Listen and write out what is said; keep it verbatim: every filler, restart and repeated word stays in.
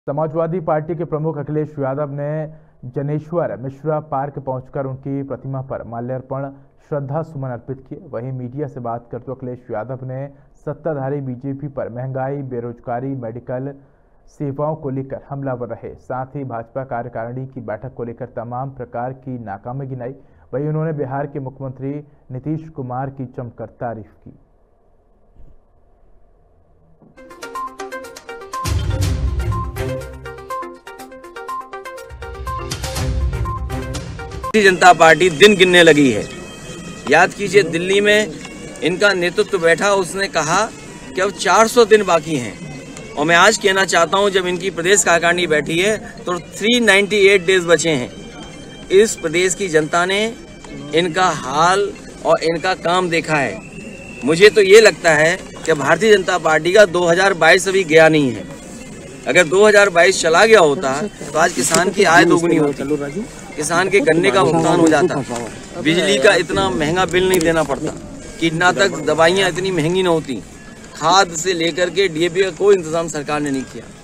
Samajwadi party के प्रमुख अखिलेश यादव ने जनेश्वर मिश्रा पार्क पहुंचकर उनकी प्रतिमा पर माल्यार्पण श्रद्धा सुमन अर्पित किए। वहीं मीडिया से बात करते अखिलेश यादव ने सत्ताधारी बीजेपी पर महंगाई, बेरोजगारी, मेडिकल सेवाओं को लेकर हमलावर रहे। साथ ही भाजपा कार्यकारिणी की बैठक को लेकर तमाम प्रकार की नाकामी गिनाई। वहीं उन्होंने बिहार के मुख्यमंत्री नीतीश कुमार की जमकर तारीफ की। भारतीय जनता पार्टी दिन गिनने लगी है। याद कीजिए, दिल्ली में इनका नेतृत्व बैठा, उसने कहा कि अब चार सौ दिन बाकी हैं। और मैं आज कहना चाहता हूं, जब इनकी प्रदेश कार्यकारिणी बैठी है तो तीन सौ अट्ठानवे डेज बचे हैं। इस प्रदेश की जनता ने इनका हाल और इनका काम देखा है। मुझे तो ये लगता है कि भारतीय जनता पार्टी का दो हज़ार बाईस अभी गया नहीं है। अगर दो हज़ार बाईस चला गया होता तो आज किसान की आय दोगुनी होती, किसान के गन्ने का भुगतान हो जाता, बिजली का इतना महंगा बिल नहीं देना पड़ता, कीटनाशक दवाइयाँ इतनी महंगी न होती, खाद से लेकर के डीएपी का कोई इंतजाम सरकार ने नहीं किया।